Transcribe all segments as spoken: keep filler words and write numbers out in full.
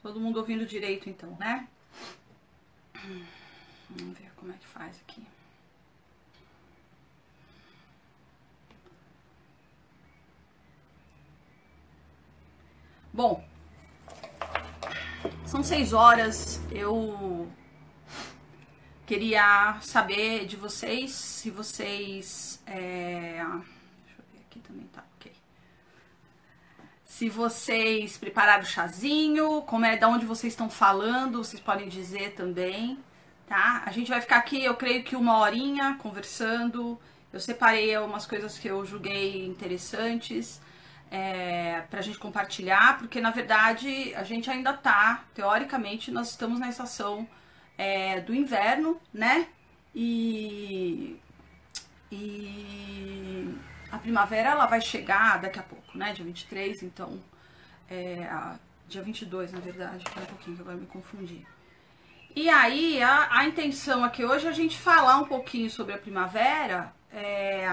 Todo mundo ouvindo direito, então, né? Vamos ver como é que faz aqui. Bom, são seis horas. Eu queria saber de vocês se vocês... É... Deixa eu ver aqui também, tá ok. Se vocês prepararam o chazinho, como é, da onde vocês estão falando, vocês podem dizer também, tá? A gente vai ficar aqui, eu creio que uma horinha conversando. Eu separei umas coisas que eu julguei interessantes é, pra gente compartilhar, porque na verdade a gente ainda tá, teoricamente, nós estamos na estação é, do inverno, né? E... E... A primavera, ela vai chegar daqui a pouco, né? Dia vinte e três, então... É, a, dia vinte e dois, na verdade. Um pouquinho, que agora me confundi. E aí, a, a intenção aqui hoje é a gente falar um pouquinho sobre a primavera... É,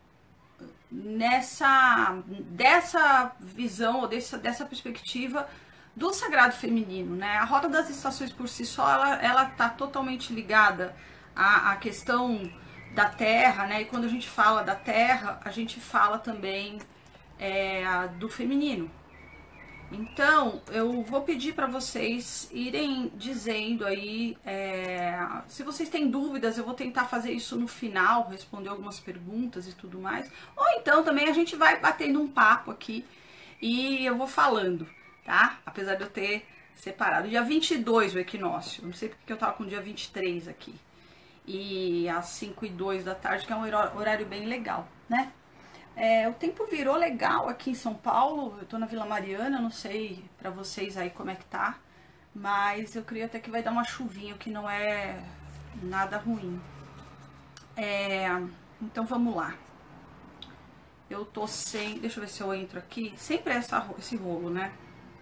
nessa... Dessa visão, ou dessa, dessa perspectiva do sagrado feminino, né? A roda das estações por si só, ela, ela tá totalmente ligada à, à questão... da terra, né? E quando a gente fala da terra, a gente fala também é, do feminino. Então, eu vou pedir para vocês irem dizendo aí, é, se vocês têm dúvidas, eu vou tentar fazer isso no final, responder algumas perguntas e tudo mais. Ou então também a gente vai batendo um papo aqui e eu vou falando, tá? Apesar de eu ter separado. Dia vinte e dois o equinócio, não sei porque eu tava com o dia vinte e três aqui. E às cinco e dois da tarde, que é um horário bem legal, né? É, o tempo virou legal aqui em São Paulo, eu tô na Vila Mariana, não sei pra vocês aí como é que tá, mas eu creio até que vai dar uma chuvinha, o que não é nada ruim. É, então vamos lá. Eu tô sem... Deixa eu ver se eu entro aqui. Sempre é essa, esse rolo, né?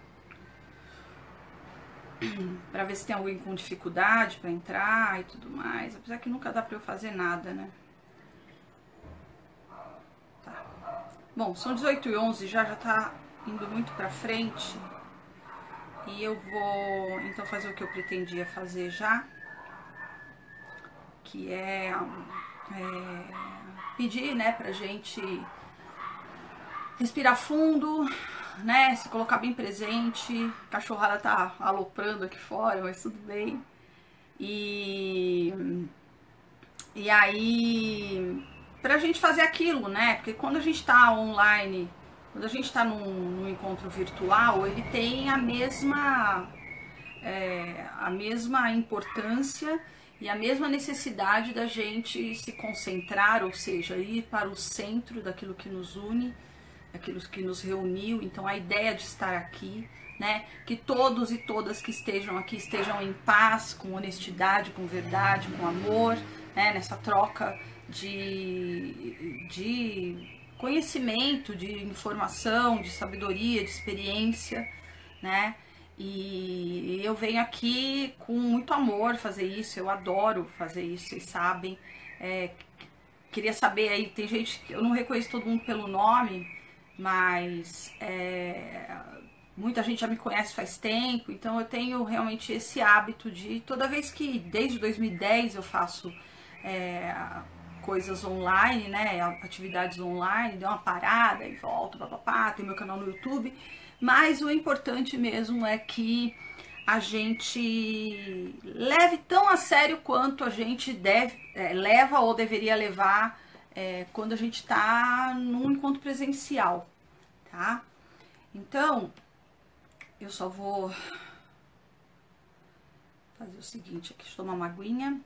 Pra ver se tem alguém com dificuldade pra entrar e tudo mais. Apesar que nunca dá pra eu fazer nada, né? Tá. Bom, são dezoito e onze, já já tá indo muito pra frente. E eu vou, então, fazer o que eu pretendia fazer já. Que é, é pedir, né, pra gente respirar fundo, né, se colocar bem presente. A cachorrada tá aloprando aqui fora, mas tudo bem. E, e aí, pra gente fazer aquilo, né, porque quando a gente tá online, quando a gente tá num, num encontro virtual, ele tem a mesma, é, a mesma importância e a mesma necessidade da gente se concentrar, ou seja, ir para o centro daquilo que nos une, aquilo que nos reuniu. Então a ideia de estar aqui, né, que todos e todas que estejam aqui estejam em paz, com honestidade, com verdade, com amor, né, nessa troca de, de conhecimento, de informação, de sabedoria, de experiência, né, e eu venho aqui com muito amor fazer isso, eu adoro fazer isso, vocês sabem. É, queria saber aí, tem gente, eu não reconheço todo mundo pelo nome, mas é, muita gente já me conhece faz tempo, então eu tenho realmente esse hábito de, toda vez que, desde dois mil e dez eu faço é, coisas online, né, atividades online, deu uma parada e volto, papapá, tem meu canal no YouTube, mas o importante mesmo é que a gente leve tão a sério quanto a gente deve, é, leva ou deveria levar é, quando a gente está num encontro presencial, tá? Então, eu só vou fazer o seguinte, aqui, deixa eu tomar uma aguinha.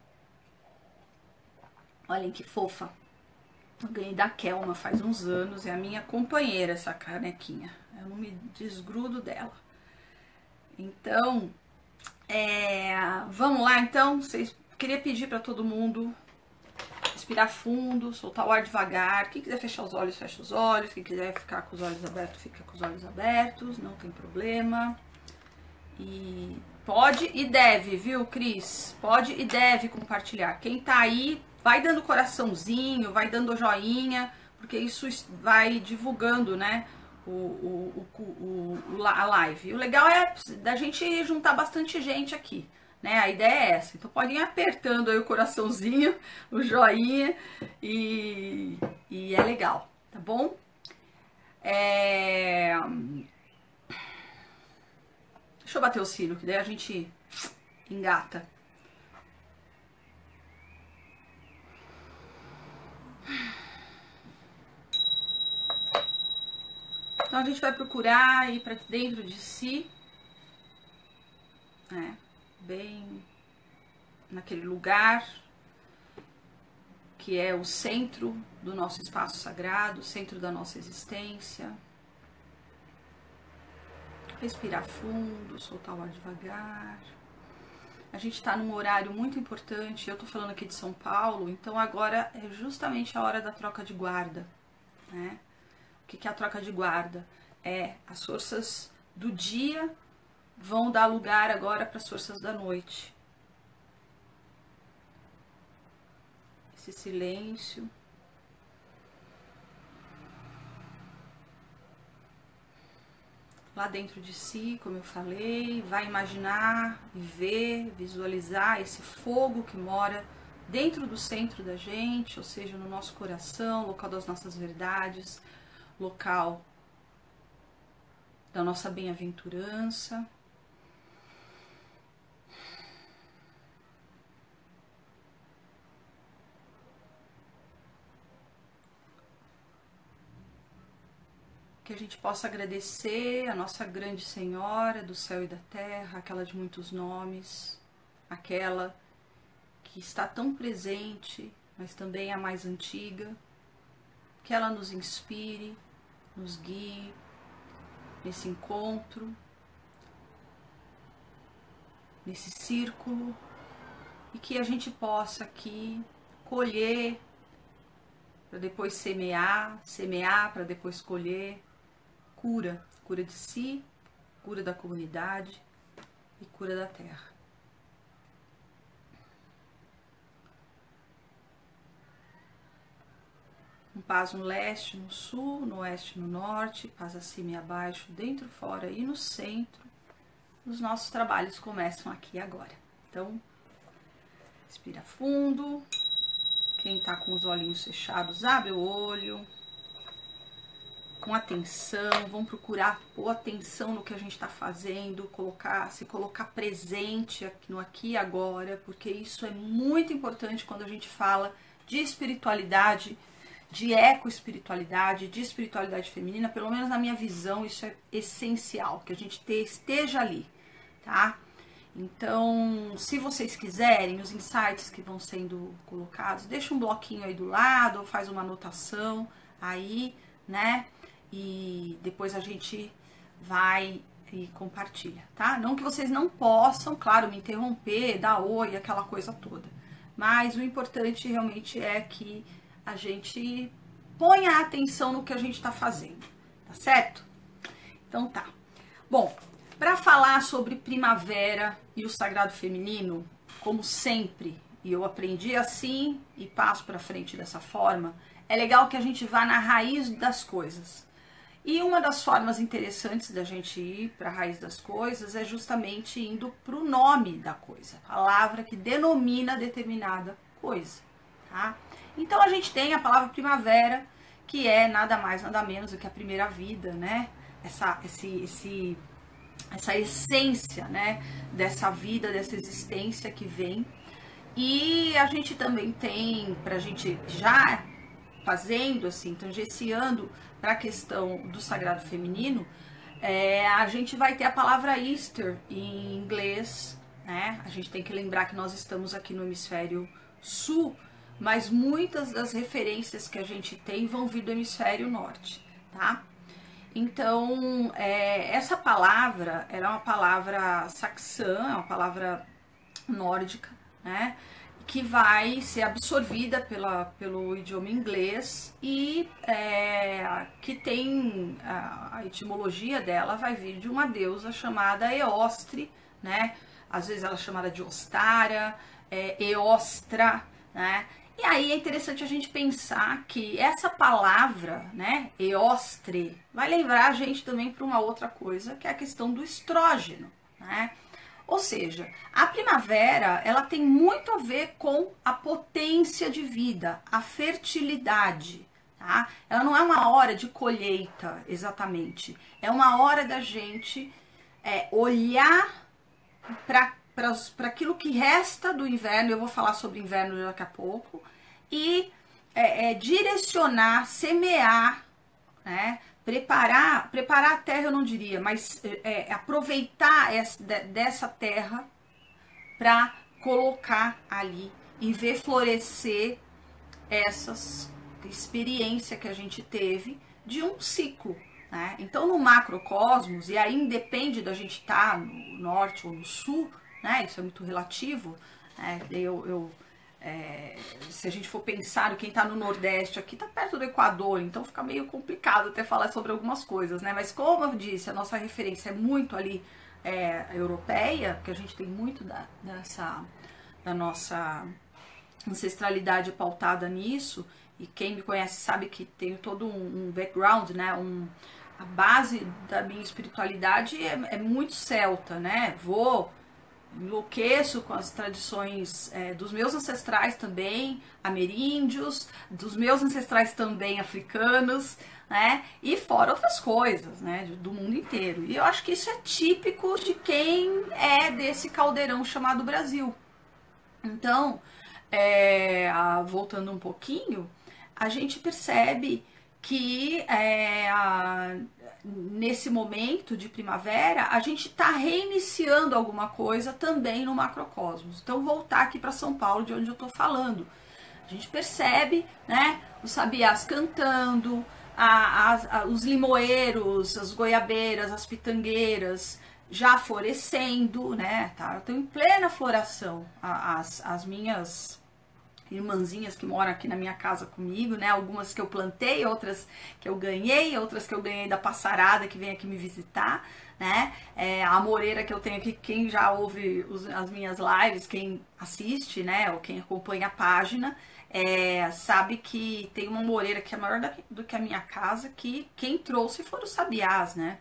Olhem que fofa. Eu ganhei da Kelma faz uns anos, é a minha companheira essa canequinha. Eu não me desgrudo dela. Então, é, vamos lá então. Vocês, queria pedir para todo mundo respirar fundo, soltar o ar devagar. Quem quiser fechar os olhos, fecha os olhos. Quem quiser ficar com os olhos abertos, fica com os olhos abertos, não tem problema. E pode e deve, viu, Cris? Pode e deve compartilhar. Quem tá aí, vai dando coraçãozinho, vai dando joinha, porque isso vai divulgando, né, o, o, o, o, a live. E o legal é da gente juntar bastante gente aqui, né? A ideia é essa. Então podem ir apertando aí o coraçãozinho, o joinha, e, e é legal, tá bom? É... Deixa eu bater o sino, que daí a gente engata. Então a gente vai procurar ir para dentro de si, né? Bem naquele lugar que é o centro do nosso espaço sagrado, o centro da nossa existência. Respirar fundo, soltar o ar devagar. A gente está num horário muito importante, eu tô falando aqui de São Paulo, então agora é justamente a hora da troca de guarda, né? O que é a troca de guarda? É as forças do dia vão dar lugar agora para as forças da noite. Esse silêncio. Lá dentro de si, como eu falei, vai imaginar e ver, visualizar esse fogo que mora dentro do centro da gente, ou seja, no nosso coração, local das nossas verdades, local da nossa bem-aventurança. Que a gente possa agradecer a nossa grande Senhora do céu e da terra, aquela de muitos nomes, aquela que está tão presente, mas também a mais antiga, que ela nos inspire, nos guie nesse encontro, nesse círculo, e que a gente possa aqui colher para depois semear, semear para depois colher cura, cura de si, cura da comunidade e cura da terra. Um paz no leste, no sul, no oeste, no norte, paz acima e abaixo, dentro, fora e no centro. Os nossos trabalhos começam aqui agora. Então, respira fundo. Quem tá com os olhinhos fechados, abre o olho. Com atenção, vamos procurar pôr atenção no que a gente está fazendo, colocar, se colocar presente aqui, no aqui e agora, porque isso é muito importante quando a gente fala de espiritualidade, de ecoespiritualidade, de espiritualidade feminina, pelo menos na minha visão, isso é essencial, que a gente te, esteja ali, tá? Então, se vocês quiserem, os insights que vão sendo colocados, deixa um bloquinho aí do lado, ou faz uma anotação aí, né? E depois a gente vai e compartilha, tá? Não que vocês não possam, claro, me interromper, dar oi, aquela coisa toda. Mas o importante realmente é que a gente ponha atenção no que a gente está fazendo, tá certo? Então tá. Bom, para falar sobre primavera e o sagrado feminino, como sempre, e eu aprendi assim e passo para frente dessa forma, é legal que a gente vá na raiz das coisas. E uma das formas interessantes da gente ir para a raiz das coisas é justamente indo para o nome da coisa, a palavra que denomina determinada coisa, tá? Então a gente tem a palavra primavera, que é nada mais, nada menos do que a primeira vida, né? Essa, esse, esse, essa essência, né? Dessa vida, dessa existência que vem. E a gente também tem, pra gente já fazendo assim, tangenciando para a questão do sagrado feminino, é, a gente vai ter a palavra Easter em inglês, né? A gente tem que lembrar que nós estamos aqui no hemisfério sul, mas muitas das referências que a gente tem vão vir do hemisfério norte, tá? Então, é, essa palavra, ela é uma palavra saxã, é uma palavra nórdica, né? Que vai ser absorvida pela, pelo idioma inglês e é, que tem a, a etimologia dela vai vir de uma deusa chamada Eostre, né? Às vezes ela é chamada de Ostara, é, Eostra, né? E aí é interessante a gente pensar que essa palavra, né, eostre, vai lembrar a gente também para uma outra coisa, que é a questão do estrógeno, né? Ou seja, a primavera, ela tem muito a ver com a potência de vida, a fertilidade, tá? Ela não é uma hora de colheita, exatamente. É uma hora da gente é, olhar para para aquilo que resta do inverno, eu vou falar sobre inverno daqui a pouco, e é, é, direcionar, semear, né? Preparar, preparar a terra eu não diria, mas é, é, aproveitar essa, dessa terra para colocar ali e ver florescer essas experiência que a gente teve de um ciclo, né? Então no macrocosmos, e aí independe da gente estar no norte ou no sul, né? Isso é muito relativo, né? Eu, eu é, se a gente for pensar, quem está no Nordeste aqui está perto do Equador, então fica meio complicado até falar sobre algumas coisas, né? Mas como eu disse, a nossa referência é muito ali é, europeia, porque a gente tem muito da, dessa, da nossa ancestralidade pautada nisso, e quem me conhece sabe que tenho todo um, um background, né? Um, a base da minha espiritualidade é, é muito celta, né? Vou enlouqueço com as tradições é, dos meus ancestrais também, ameríndios, dos meus ancestrais também africanos, né? E fora outras coisas, né? Do mundo inteiro. E eu acho que isso é típico de quem é desse caldeirão chamado Brasil. Então, é, voltando um pouquinho, a gente percebe que é, a, nesse momento de primavera, a gente está reiniciando alguma coisa também no macrocosmos. Então, voltar aqui para São Paulo, de onde eu estou falando. A gente percebe, né, os sabiás cantando, a, a, a, os limoeiros, as goiabeiras, as pitangueiras já florescendo, né, tá? Eu tenho em plena floração as, as minhas irmãzinhas que moram aqui na minha casa comigo, né? Algumas que eu plantei, outras que eu ganhei, outras que eu ganhei da passarada que vem aqui me visitar, né? É, a amoreira que eu tenho aqui, quem já ouve os, as minhas lives, quem assiste, né? Ou quem acompanha a página, é, sabe que tem uma amoreira que é maior da, do que a minha casa, que quem trouxe foram os sabiás, né?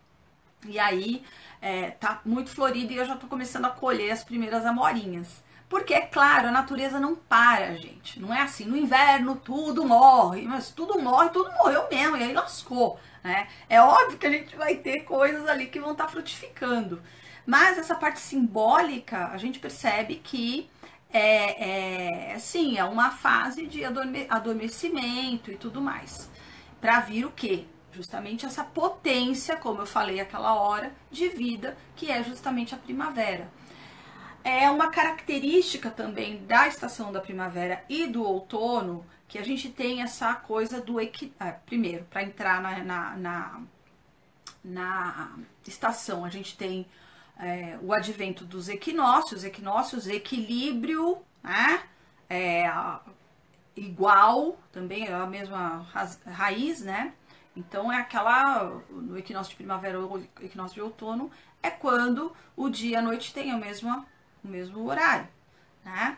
E aí é, tá muito florido e eu já tô começando a colher as primeiras amorinhas. Porque, é claro, a natureza não para, gente. Não é assim, no inverno tudo morre, mas tudo morre, tudo morreu mesmo, e aí lascou, né? É óbvio que a gente vai ter coisas ali que vão estar frutificando. Mas essa parte simbólica, a gente percebe que é, é sim, é uma fase de adorme adormecimento e tudo mais. Para vir o quê? Justamente essa potência, como eu falei aquela hora, de vida, que é justamente a primavera. É uma característica também da estação da primavera e do outono, que a gente tem essa coisa do equilíbrio. Ah, primeiro, para entrar na, na, na, na estação, a gente tem é, o advento dos equinócios, equinócios, equilíbrio, né? É, igual, também é a mesma raiz, né? Então é aquela, no equinócio de primavera ou equinócio de outono, é quando o dia e a noite têm a mesma o mesmo horário, né?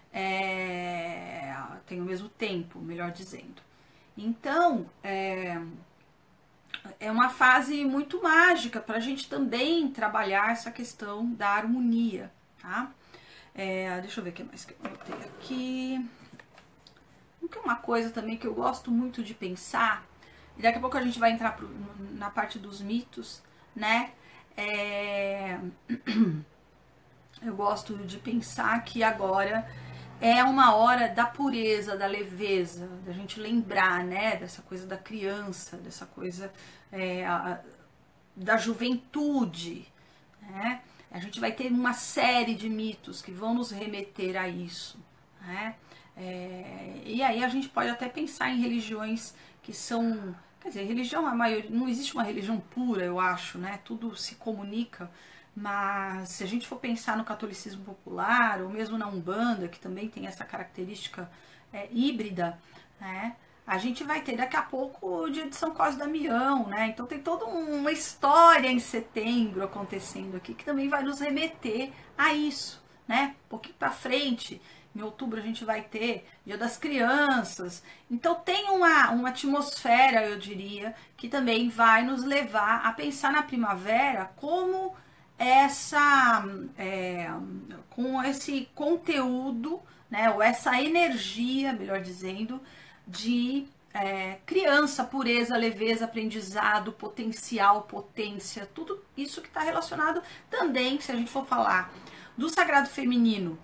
É, tem o mesmo tempo, melhor dizendo. Então, é, é uma fase muito mágica para a gente também trabalhar essa questão da harmonia, tá? É, deixa eu ver o que mais que eu botei aqui. Então, uma coisa também que eu gosto muito de pensar, e daqui a pouco a gente vai entrar pro, na parte dos mitos, né? É... Eu gosto de pensar que agora é uma hora da pureza, da leveza, da gente lembrar, né, dessa coisa da criança, dessa coisa é, a, da juventude, né? A gente vai ter uma série de mitos que vão nos remeter a isso, né? É, e aí a gente pode até pensar em religiões que são, quer dizer, religião, a maioria, não existe uma religião pura, eu acho, né? Tudo se comunica. Mas se a gente for pensar no catolicismo popular, ou mesmo na Umbanda, que também tem essa característica é, híbrida, né? A gente vai ter daqui a pouco o dia de São Cosme e Damião, né? Então tem toda uma história em setembro acontecendo aqui, que também vai nos remeter a isso, né? Um pouquinho para frente, em outubro a gente vai ter Dia das Crianças. Então tem uma, uma atmosfera, eu diria, que também vai nos levar a pensar na primavera como essa, é, com esse conteúdo, né? Ou essa energia, melhor dizendo, de é, criança, pureza, leveza, aprendizado, potencial, potência, tudo isso que está relacionado também, se a gente for falar do sagrado feminino,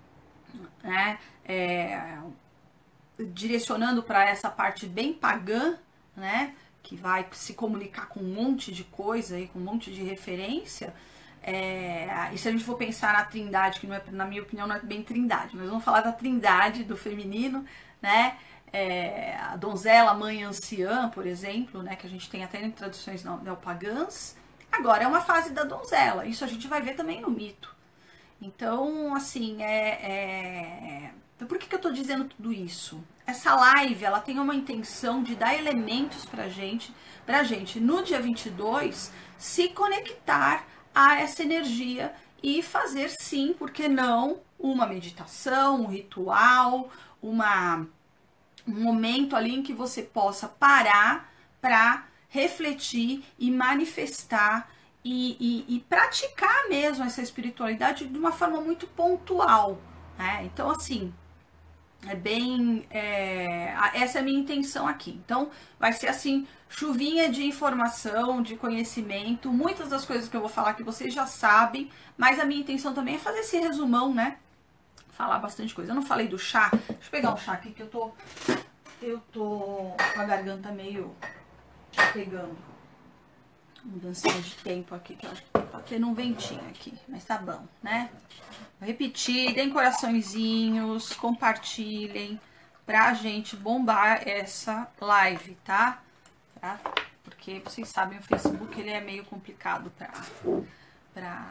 né, é, direcionando para essa parte bem pagã, né, que vai se comunicar com um monte de coisa e com um monte de referência. É, e se a gente for pensar na trindade, que não é, na minha opinião não é bem trindade, mas vamos falar da trindade do feminino, né, é, a donzela, a mãe anciã, por exemplo, né, que a gente tem até em traduções neopagãs. Agora é uma fase da donzela, isso a gente vai ver também no mito. Então, assim, é, é... por que que eu tô dizendo tudo isso? Essa live, ela tem uma intenção de dar elementos pra gente, pra gente, no dia vinte e dois, se conectar a essa energia e fazer, sim, por que não, uma meditação, um ritual, uma, um momento ali em que você possa parar pra refletir e manifestar E, e, e praticar mesmo essa espiritualidade de uma forma muito pontual, né? Então, assim, é bem... É, essa é a minha intenção aqui. Então, vai ser assim, chuvinha de informação, de conhecimento, muitas das coisas que eu vou falar que vocês já sabem, mas a minha intenção também é fazer esse resumão, né? Falar bastante coisa. Eu não falei do chá. Deixa eu pegar um chá aqui que eu tô... Eu tô com a garganta meio pegando. Mudancinha de tempo aqui, que eu acho que tá tendo um ventinho aqui, mas tá bom, né? Vou repetir, deem coraçõezinhos, compartilhem pra gente bombar essa live, tá? tá? Porque vocês sabem, o Facebook ele é meio complicado pra, pra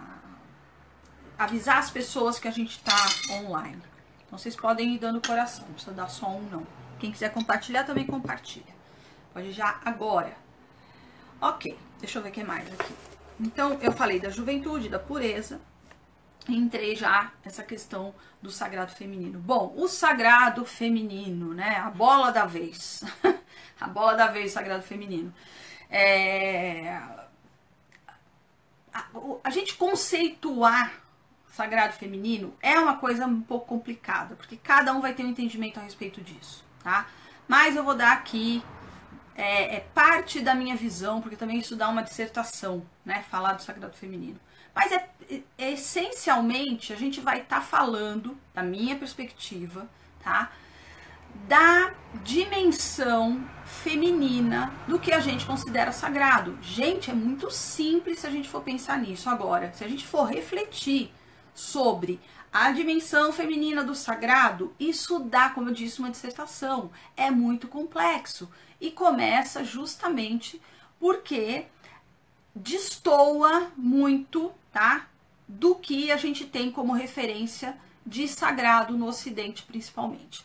avisar as pessoas que a gente tá online. Então vocês podem ir dando coração, não precisa dar só um não. Quem quiser compartilhar também compartilha. Pode já agora. Ok, deixa eu ver o que mais aqui. Então, eu falei da juventude, da pureza, e entrei já nessa questão do sagrado feminino. Bom, o sagrado feminino, né? A bola da vez. A bola da vez, sagrado feminino. É... A, a gente conceituar sagrado feminino é uma coisa um pouco complicada, porque cada um vai ter um entendimento a respeito disso, tá? Mas eu vou dar aqui... É, é parte da minha visão, porque também isso dá uma dissertação, né? Falar do sagrado feminino. Mas é, é essencialmente a gente vai estar tá falando, da minha perspectiva, tá? Da dimensão feminina do que a gente considera sagrado. Gente, é muito simples se a gente for pensar nisso. Agora, se a gente for refletir sobre a dimensão feminina do sagrado, isso dá, como eu disse, uma dissertação. É muito complexo. E começa justamente porque destoa muito, tá, do que a gente tem como referência de sagrado no Ocidente, principalmente.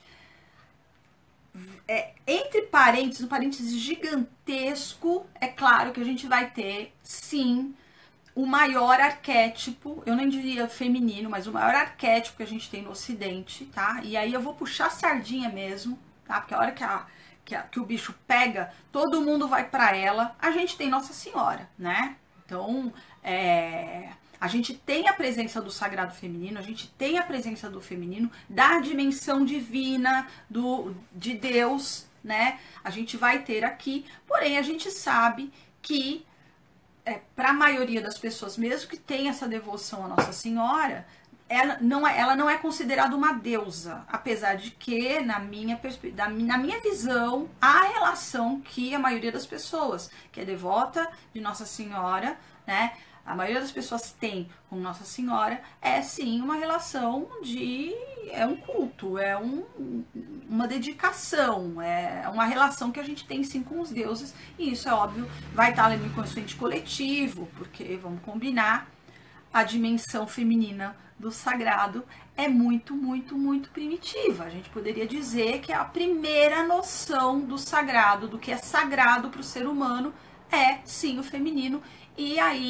É, entre parênteses, um parênteses gigantesco, é claro que a gente vai ter, sim, o maior arquétipo, eu nem diria feminino, mas o maior arquétipo que a gente tem no Ocidente, tá? E aí eu vou puxar a sardinha mesmo, tá? Porque a hora que a Que, a, que o bicho pega, todo mundo vai para ela. A gente tem Nossa Senhora, né? Então, é, a gente tem a presença do sagrado feminino, a gente tem a presença do feminino, da dimensão divina, do, de Deus, né? A gente vai ter aqui, porém a gente sabe que, é, para a maioria das pessoas, mesmo que tenha essa devoção à Nossa Senhora, ela não é, ela não é considerada uma deusa, apesar de que, na minha, da, na minha visão, há relação que a maioria das pessoas, que é devota de Nossa Senhora, né, a maioria das pessoas tem com Nossa Senhora, é sim uma relação de, é um culto, é um, uma dedicação, é uma relação que a gente tem sim com os deuses, e isso é óbvio, vai estar no inconsciente coletivo, porque, vamos combinar, a dimensão feminina do sagrado é muito, muito, muito primitiva. A gente poderia dizer que a primeira noção do sagrado, do que é sagrado para o ser humano, é sim o feminino. E aí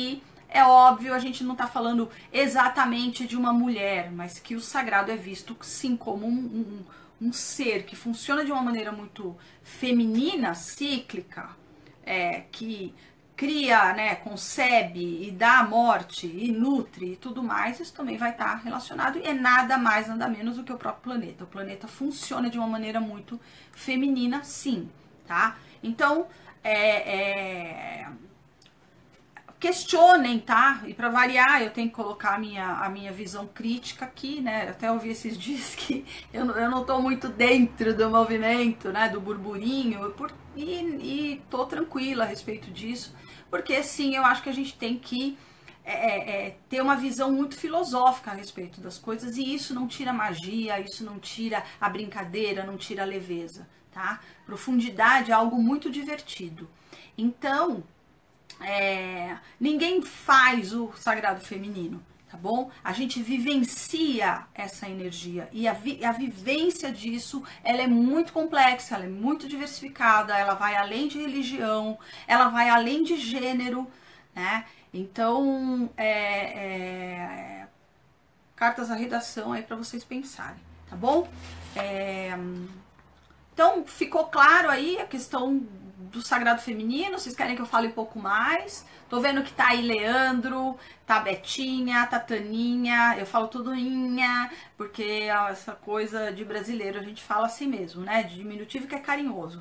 É óbvio, a gente não está falando exatamente de uma mulher, mas que o sagrado é visto sim como um, um, um ser que funciona de uma maneira muito feminina, cíclica, é, que cria, né, concebe e dá a morte e nutre e tudo mais, isso também vai estar relacionado e é nada mais, nada menos do que o próprio planeta. O planeta funciona de uma maneira muito feminina, sim, tá? Então, é, é, questionem, tá? E para variar, eu tenho que colocar a minha, a minha visão crítica aqui, né? Até ouvi esses dias que eu, eu não tô muito dentro do movimento, né? Do burburinho, por, e, e tô tranquila a respeito disso, porque sim, eu acho que a gente tem que é, é, ter uma visão muito filosófica a respeito das coisas, e isso não tira magia, isso não tira a brincadeira, não tira a leveza, tá? Profundidade é algo muito divertido. Então, É, ninguém faz o sagrado feminino, tá bom? A gente vivencia essa energia e a, vi, a vivência disso, ela é muito complexa, ela é muito diversificada, ela vai além de religião, ela vai além de gênero, né? Então, é, é, cartas à redação aí para vocês pensarem, tá bom? É, então, ficou claro aí a questão do sagrado feminino? Vocês querem que eu fale um pouco mais? Tô vendo que tá aí Leandro, tá Betinha, tá Taninha, eu falo tudo inha, porque essa coisa de brasileiro a gente fala assim mesmo, né? De diminutivo que é carinhoso.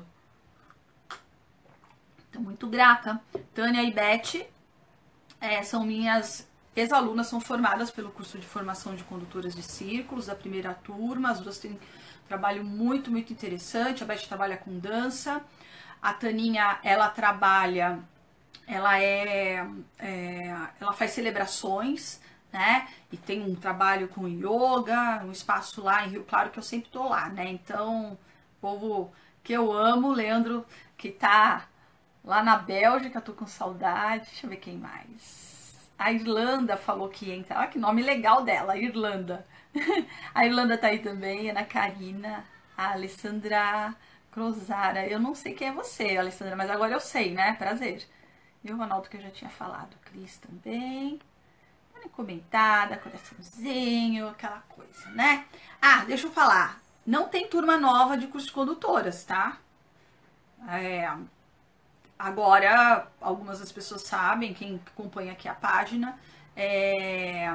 Tô muito grata. Tânia e Beth é, são minhas ex-alunas, são formadas pelo curso de formação de condutoras de círculos da primeira turma. As duas têm um trabalho muito, muito interessante. A Beth trabalha com dança. A Taninha, ela trabalha, ela é, é, ela faz celebrações, né? E tem um trabalho com yoga, um espaço lá em Rio Claro que eu sempre tô lá, né? Então, povo que eu amo, Leandro, que tá lá na Bélgica, tô com saudade. Deixa eu ver quem mais. A Irlanda falou que entra. Olha que nome legal dela, Irlanda. A Irlanda tá aí também, Ana Karina, a Alessandra Crozara. Eu não sei quem é você, Alessandra, mas agora eu sei, né? Prazer. E o Ronaldo que eu já tinha falado. Cris também. Comentada, coraçãozinho, aquela coisa, né? Ah, deixa eu falar. Não tem turma nova de curso de condutoras, tá? É, agora, algumas das pessoas sabem, quem acompanha aqui a página, é,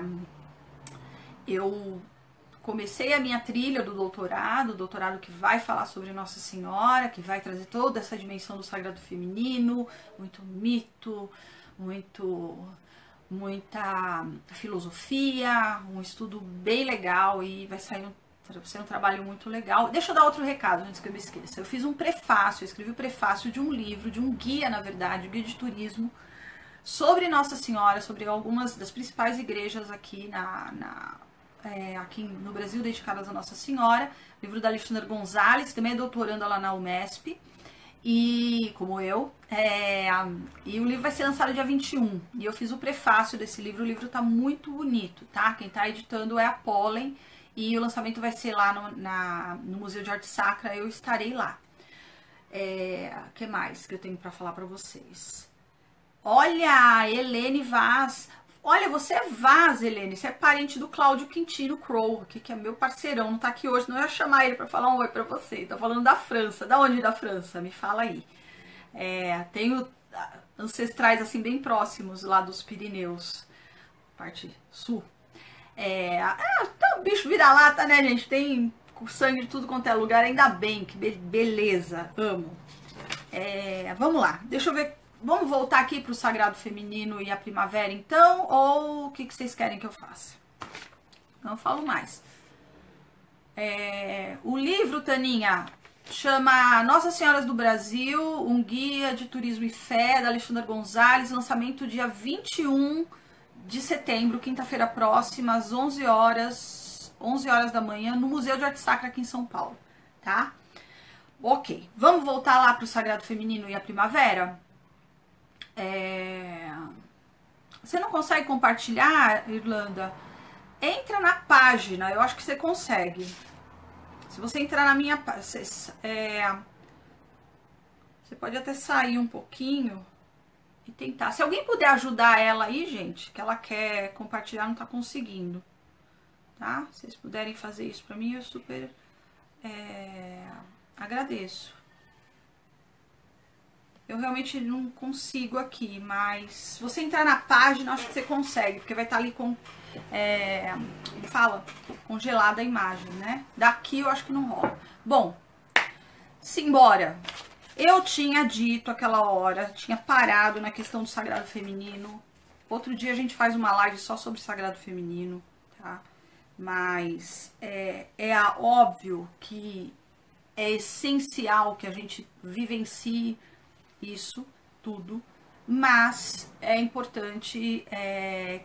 eu comecei a minha trilha do doutorado, doutorado que vai falar sobre Nossa Senhora, que vai trazer toda essa dimensão do sagrado feminino, muito mito, muito, muita filosofia, um estudo bem legal e vai sair um, vai ser um trabalho muito legal. Deixa eu dar outro recado antes que eu me esqueça. Eu fiz um prefácio, eu escrevi o prefácio de um livro, de um guia, na verdade, um guia de turismo, sobre Nossa Senhora, sobre algumas das principais igrejas aqui na... na É, aqui no Brasil, dedicadas a Nossa Senhora, livro da Alexandra Gonzalez, também é doutoranda lá na Unesp, e como eu, é, e o livro vai ser lançado dia vinte e um, e eu fiz o prefácio desse livro, o livro tá muito bonito, tá? Quem tá editando é a Pollen, e o lançamento vai ser lá no, na, no Museu de Arte Sacra, eu estarei lá. É, o que mais que eu tenho para falar para vocês? Olha, Helene Vaz. Olha, você é Vaz, Helene, você é parente do Cláudio Quintino Crow, aqui, que é meu parceirão, não tá aqui hoje, não ia chamar ele pra falar um oi pra você, tá falando da França. Da onde da França? Me fala aí. É, tenho ancestrais, assim, bem próximos lá dos Pirineus, parte sul. É, é tá, o bicho vira-lata, né, gente? Tem sangue de tudo quanto é lugar, ainda bem, que be beleza, amo. É, vamos lá, deixa eu ver. Vamos voltar aqui para o sagrado feminino e a primavera, então? Ou o que, que vocês querem que eu faça? Não falo mais. É, o livro, Taninha, chama Nossa Senhoras do Brasil, um guia de turismo e fé, da Alexandra Gonzalez, lançamento dia vinte e um de setembro, quinta-feira próxima, às onze horas, onze horas da manhã, no Museu de Arte Sacra aqui em São Paulo, tá? Ok, vamos voltar lá para o sagrado feminino e a primavera? É... Você não consegue compartilhar, Irlanda? Entra na página, eu acho que você consegue. Se você entrar na minha página, é... você pode até sair um pouquinho. e tentar. Se alguém puder ajudar ela aí, gente, que ela quer compartilhar, não tá conseguindo, tá? Se vocês puderem fazer isso pra mim, eu super é, agradeço. Eu realmente não consigo aqui, mas se você entrar na página, acho que você consegue, porque vai estar ali com, é, ele fala, congelada a imagem, né? Daqui eu acho que não rola. Bom, simbora. Eu tinha dito aquela hora, tinha parado na questão do sagrado feminino. Outro dia a gente faz uma live só sobre sagrado feminino, tá? Mas é, é óbvio que é essencial que a gente vivencie isso tudo, mas é importante é,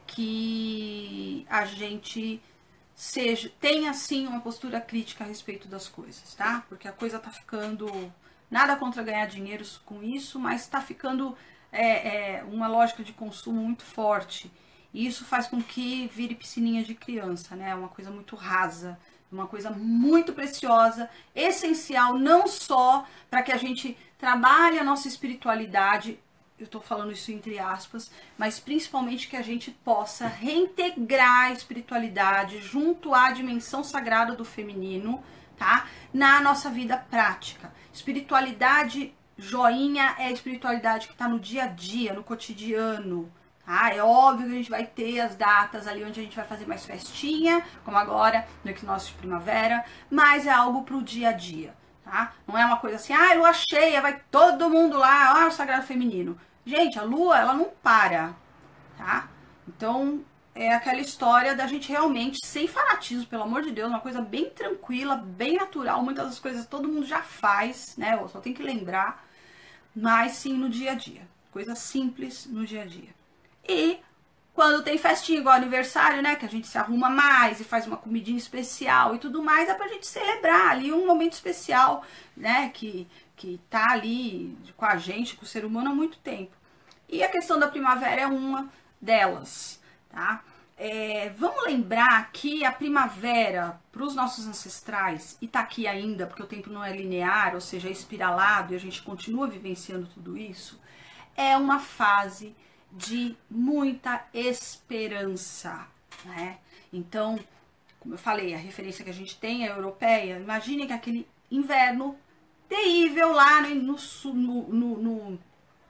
que a gente seja, tenha sim uma postura crítica a respeito das coisas, tá? Porque a coisa tá ficando, nada contra ganhar dinheiro com isso, mas tá ficando é, é, uma lógica de consumo muito forte, e isso faz com que vire piscininha de criança, né? Uma coisa muito rasa, uma coisa muito preciosa, essencial, não só para que a gente trabalhe a nossa espiritualidade, eu tô falando isso entre aspas, mas principalmente que a gente possa reintegrar a espiritualidade junto à dimensão sagrada do feminino, tá? Na nossa vida prática. Espiritualidade joinha é a espiritualidade que tá no dia a dia, no cotidiano. Ah, é óbvio que a gente vai ter as datas ali onde a gente vai fazer mais festinha, como agora no equinócio de primavera, mas é algo pro dia a dia, tá? Não é uma coisa assim, ah, lua cheia, vai todo mundo lá, ah, o sagrado feminino. Gente, a lua, ela não para, tá? Então, é aquela história da gente realmente, sem fanatismo, pelo amor de Deus, uma coisa bem tranquila, bem natural, muitas das coisas todo mundo já faz, né? Eu só tem que lembrar, mas sim no dia a dia. Coisa simples no dia a dia. E quando tem festinha igual aniversário, né, que a gente se arruma mais e faz uma comidinha especial e tudo mais, é pra gente celebrar ali um momento especial, né, que, que tá ali com a gente, com o ser humano há muito tempo. E a questão da primavera é uma delas, tá? É, vamos lembrar que a primavera, para os nossos ancestrais, e tá aqui ainda, porque o tempo não é linear, ou seja, é espiralado, e a gente continua vivenciando tudo isso, é uma fase de muita esperança, né? Então, como eu falei, a referência que a gente tem é europeia. Imagine que aquele inverno terrível lá no, no, no, no,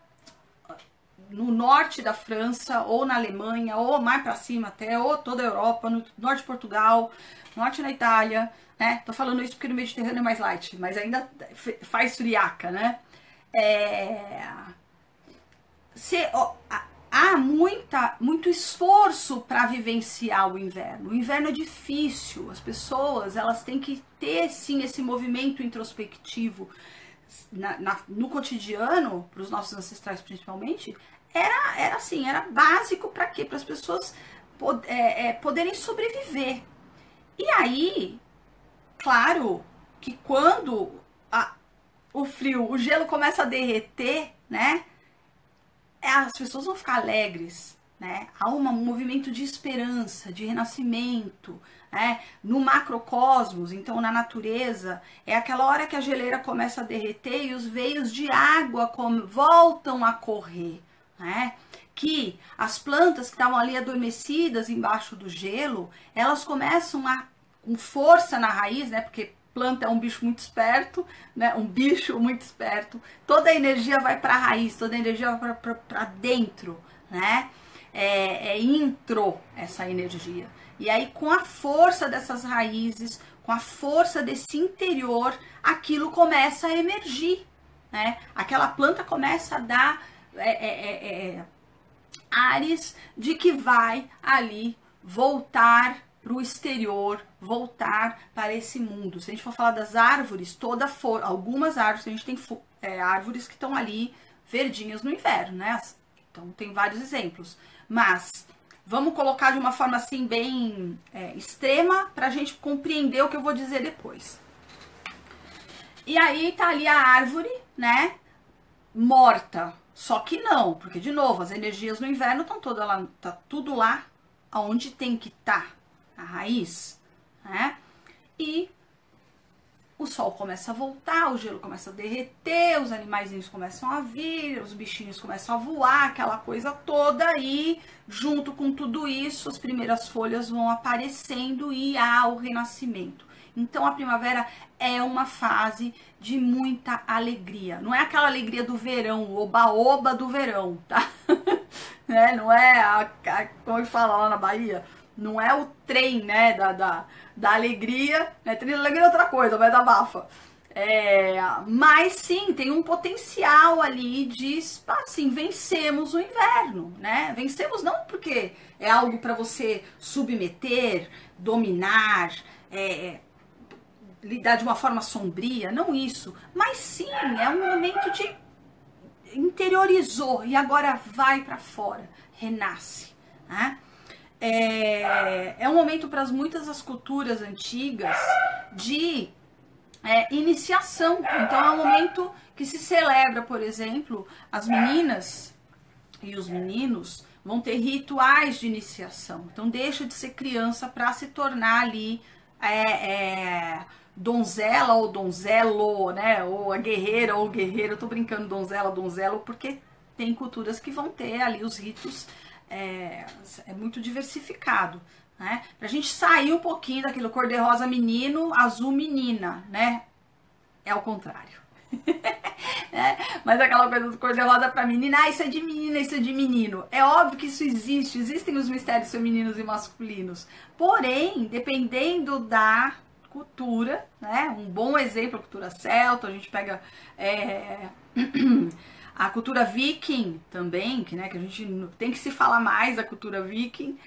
no norte da França, ou na Alemanha, ou mais para cima até, ou toda a Europa, no norte de Portugal, norte da Itália, né? Tô falando isso porque no Mediterrâneo é mais light, mas ainda faz friaca, né? É... Se, ó, há muita, muito esforço para vivenciar o inverno. O inverno é difícil, as pessoas elas têm que ter sim esse movimento introspectivo na, na, no cotidiano, para os nossos ancestrais principalmente, era, era assim, era básico para quê? Para as pessoas pod, é, é, poderem sobreviver. E aí, claro que quando a, o frio, o gelo começa a derreter, né? As pessoas vão ficar alegres, né? Há um movimento de esperança, de renascimento, né? No macrocosmos, então na natureza, é aquela hora que a geleira começa a derreter e os veios de água voltam a correr, né? Que as plantas que estavam ali adormecidas embaixo do gelo, elas começam a, com força na raiz, né? Porque planta é um bicho muito esperto, né? Um bicho muito esperto. Toda a energia vai para a raiz, toda a energia vai para dentro, né? É, é intro essa energia. E aí, com a força dessas raízes, com a força desse interior, aquilo começa a emergir, né? Aquela planta começa a dar é, é, é, ares de que vai ali voltar para o exterior, voltar para esse mundo. Se a gente for falar das árvores, toda for, algumas árvores, a gente tem é, árvores que estão ali verdinhas no inverno, né? Então tem vários exemplos. Mas vamos colocar de uma forma assim bem é, extrema para a gente compreender o que eu vou dizer depois. E aí tá ali a árvore, né? Morta. Só que não, porque de novo, as energias no inverno estão todas lá, tá tudo lá aonde tem que estar. Tá. A raiz, né? E o sol começa a voltar, o gelo começa a derreter, os animaizinhos começam a vir, os bichinhos começam a voar, aquela coisa toda, e junto com tudo isso, as primeiras folhas vão aparecendo e há o renascimento. Então a primavera é uma fase de muita alegria. Não é aquela alegria do verão, o oba-oba do verão, tá? né? Não é, a, a, como que fala lá na Bahia? Não é o trem, né, da, da, da alegria, né? Trem da alegria é outra coisa, vai dar bafa. É, mas sim, tem um potencial ali de, assim, vencemos o inverno, né? Vencemos não porque é algo para você submeter, dominar, é, lidar de uma forma sombria, não isso. Mas sim, é um momento de interiorizou e agora vai para fora, renasce, né? É, é um momento para muitas das culturas antigas de é, iniciação. Então é um momento que se celebra, por exemplo, as meninas e os meninos vão ter rituais de iniciação. Então deixa de ser criança para se tornar ali é, é, donzela ou donzelo, né? Ou a guerreira ou guerreiro. Eu tô brincando donzela, donzelo, porque tem culturas que vão ter ali os ritos. É, é muito diversificado, né? Pra gente sair um pouquinho daquilo cor-de-rosa menino, azul menina, né? É o contrário. é, mas aquela coisa do cor-de-rosa pra menina, ah, isso é de menina, isso é de menino. É óbvio que isso existe, existem os mistérios femininos e masculinos. Porém, dependendo da cultura, né? Um bom exemplo, a cultura celta, a gente pega... É... A cultura viking também, que, né, que a gente tem que se falar mais da cultura viking,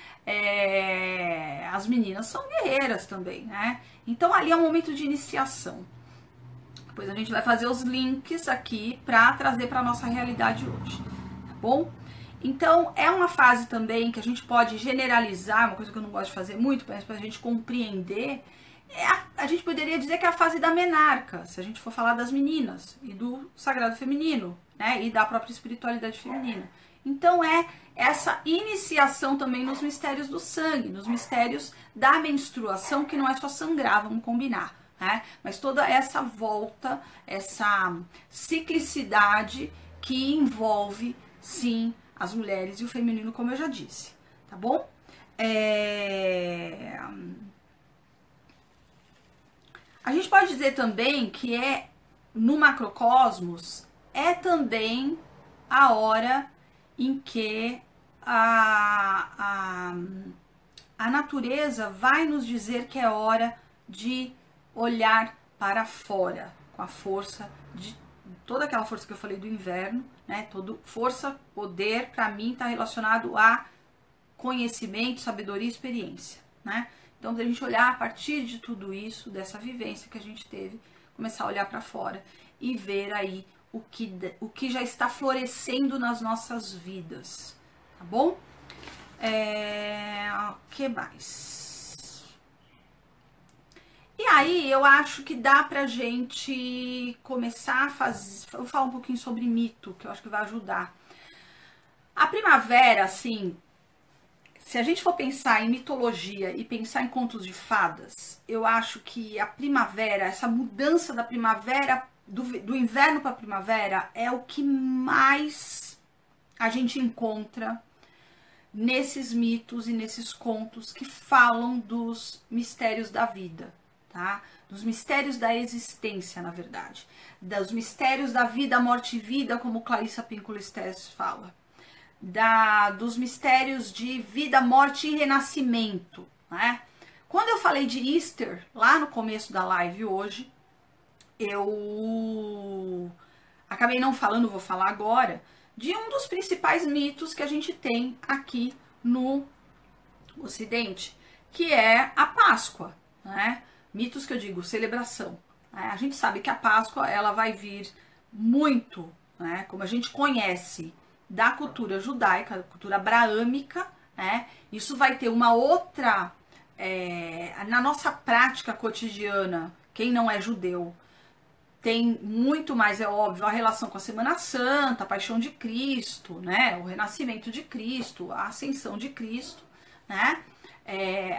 é, as meninas são guerreiras também, né? Então ali é um momento de iniciação. Depois a gente vai fazer os links aqui para trazer para nossa realidade hoje, tá bom? Então é uma fase também que a gente pode generalizar, uma coisa que eu não gosto de fazer muito, mas para a gente compreender, é a, a gente poderia dizer que é a fase da menarca, se a gente for falar das meninas e do sagrado feminino, né, e da própria espiritualidade feminina. Então é essa iniciação também nos mistérios do sangue, nos mistérios da menstruação, que não é só sangrar, vamos combinar, né? Mas toda essa volta, essa ciclicidade que envolve, sim, as mulheres e o feminino, como eu já disse, tá bom? É... A gente pode dizer também que é, no macrocosmos, é também a hora em que a, a, a natureza vai nos dizer que é hora de olhar para fora, com a força de toda aquela força que eu falei do inverno, né? Todo força, poder, para mim está relacionado a conhecimento, sabedoria e experiência, né? Então, a gente olhar a partir de tudo isso, dessa vivência que a gente teve, começar a olhar para fora e ver aí o que, o que já está florescendo nas nossas vidas, tá bom? É, o que mais? E aí, eu acho que dá pra gente começar a fazer... Vou falar um pouquinho sobre mito, que eu acho que vai ajudar. A primavera, assim... Se a gente for pensar em mitologia e pensar em contos de fadas, eu acho que a primavera, essa mudança da primavera, do, do inverno para a primavera, é o que mais a gente encontra nesses mitos e nesses contos que falam dos mistérios da vida, tá? Dos mistérios da existência, na verdade. Dos mistérios da vida, morte e vida, como Clarissa Pinkola Estés fala. Da, dos mistérios de vida, morte e renascimento, né? Quando eu falei de Easter, lá no começo da live hoje, eu acabei não falando, vou falar agora, de um dos principais mitos que a gente tem aqui no Ocidente, que é a Páscoa, né? Mitos que eu digo, celebração. Né? A gente sabe que a Páscoa, ela vai vir muito, né? Como a gente conhece, da cultura judaica, da cultura abraâmica, né? Isso vai ter uma outra, é, na nossa prática cotidiana, quem não é judeu, tem muito mais, é óbvio, a relação com a Semana Santa, a paixão de Cristo, né? O renascimento de Cristo, a ascensão de Cristo, né? É,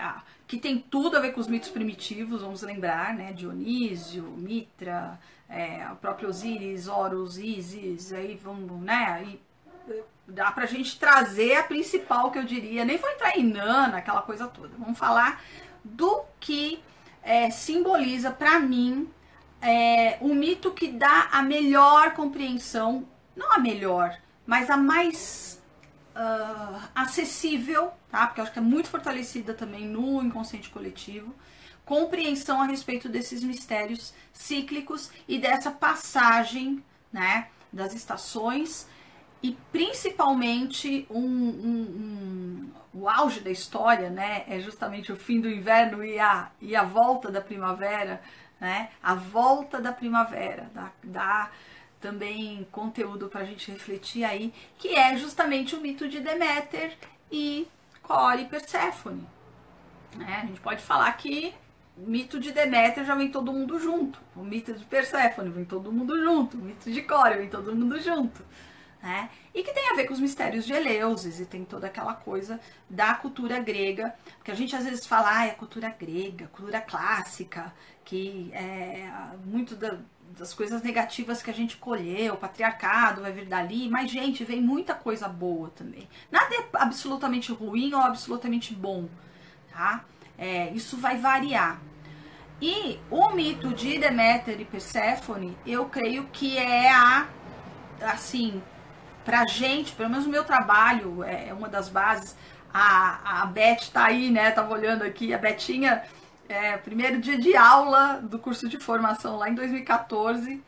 que tem tudo a ver com os mitos primitivos, vamos lembrar, né? Dionísio, Mitra, é, o próprio Osíris, Horus, Ísis, aí vamos, né? Aí dá pra gente trazer a principal, que eu diria, nem vou entrar em Nana, aquela coisa toda. Vamos falar do que é, simboliza pra mim é, um mito que dá a melhor compreensão, não a melhor, mas a mais Uh, acessível, tá? Porque eu acho que é muito fortalecida também no inconsciente coletivo, compreensão a respeito desses mistérios cíclicos e dessa passagem, né, das estações, e principalmente um, um, um, o auge da história, né, é justamente o fim do inverno e a, e a volta da primavera, né, a volta da primavera, da, da também conteúdo para a gente refletir aí, que é justamente o mito de Deméter e Core e Perséfone. É, a gente pode falar que o mito de Deméter já vem todo mundo junto, o mito de Perséfone vem todo mundo junto, o mito de Core vem todo mundo junto. Né? E que tem a ver com os mistérios de Eleusis e tem toda aquela coisa da cultura grega, porque a gente às vezes fala, ah, é a cultura grega, cultura clássica, que é muito da, das coisas negativas que a gente colheu, o patriarcado vai vir dali, mas gente, vem muita coisa boa também. Nada é absolutamente ruim ou absolutamente bom, tá? É, isso vai variar. E o mito de Deméter e Perséfone, eu creio que é a, assim, pra gente, pelo menos o meu trabalho, é uma das bases, a, a Beth tá aí, né, tava olhando aqui, a Betinha, é, primeiro dia de aula do curso de formação lá em dois mil e quatorze,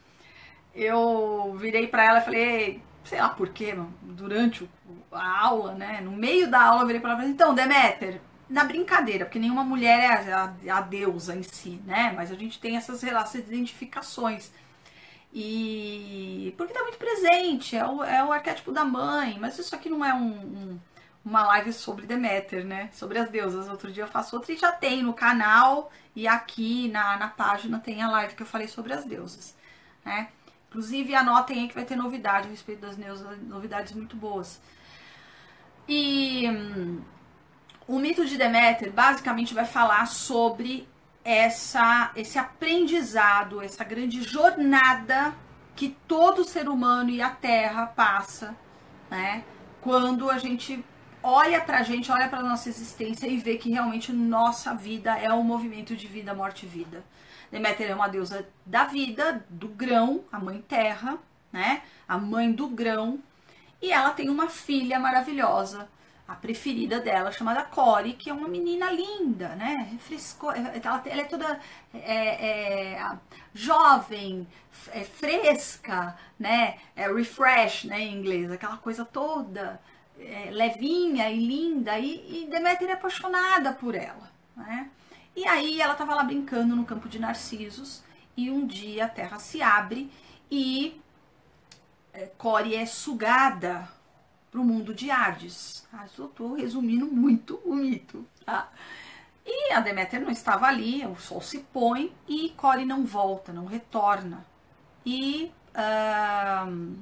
eu virei pra ela e falei, sei lá por quê, durante a aula, né, no meio da aula eu virei pra ela e falei, então, Deméter, na brincadeira, porque nenhuma mulher é a, a deusa em si, né, mas a gente tem essas relações de identificações. E porque tá muito presente, é o, é o arquétipo da mãe, mas isso aqui não é um, um, uma live sobre Deméter, né? Sobre as deusas. Outro dia eu faço outra e já tem no canal e aqui na, na página tem a live que eu falei sobre as deusas, né? Inclusive anotem aí que vai ter novidade a respeito das deusas, novidades muito boas. E hum, o mito de Deméter basicamente vai falar sobre essa, esse aprendizado, essa grande jornada que todo ser humano e a Terra passa, né? Quando a gente olha pra gente, olha pra nossa existência e vê que realmente nossa vida é um movimento de vida, morte e vida. Deméter é uma deusa da vida, do grão, a mãe Terra, né? A mãe do grão. E ela tem uma filha maravilhosa, a preferida dela, chamada Core, que é uma menina linda, né? Refrescou, ela, ela é toda é, é, jovem, é, fresca, né? É, refresh, né, em inglês, aquela coisa toda é, levinha e linda. E, e Deméter é apaixonada por ela, né? E aí ela estava lá brincando no campo de Narcisos e um dia a terra se abre e é, Core é sugada para o mundo de Hades. Ah, eu estou resumindo muito o mito, tá? E a Deméter não estava ali, o sol se põe e Core não volta, não retorna. E uh,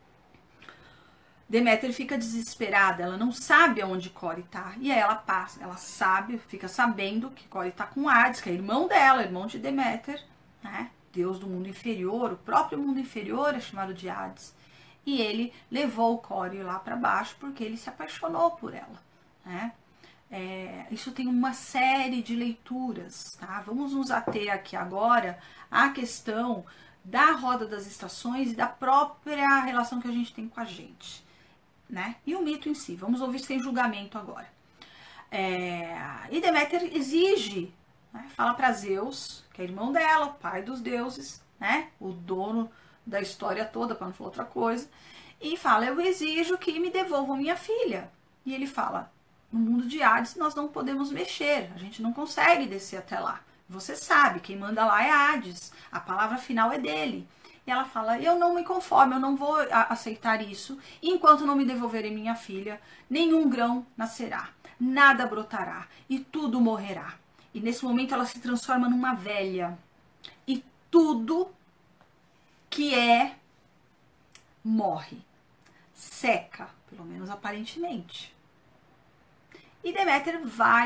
Deméter fica desesperada, ela não sabe aonde Core está. E aí ela passa, ela sabe, fica sabendo que Core está com Hades, que é irmão dela, irmão de Deméter, né? Deus do mundo inferior, o próprio mundo inferior é chamado de Hades. E ele levou o Core lá para baixo porque ele se apaixonou por ela, né? É, isso tem uma série de leituras, tá? Vamos nos ater aqui agora à questão da roda das estações e da própria relação que a gente tem com a gente, né? E o mito em si, vamos ouvir sem julgamento agora. É, e Deméter exige, né? Fala para Zeus, que é irmão dela, pai dos deuses, né? O dono da história toda, para não falar outra coisa, e fala, eu exijo que me devolvam minha filha. E ele fala, no mundo de Hades nós não podemos mexer, a gente não consegue descer até lá. Você sabe, quem manda lá é Hades, a palavra final é dele. E ela fala, eu não me conformo, eu não vou aceitar isso, e enquanto não me devolverem minha filha, nenhum grão nascerá, nada brotará, e tudo morrerá. E nesse momento ela se transforma numa velha, e tudo que é, morre, seca, pelo menos aparentemente. E Deméter vai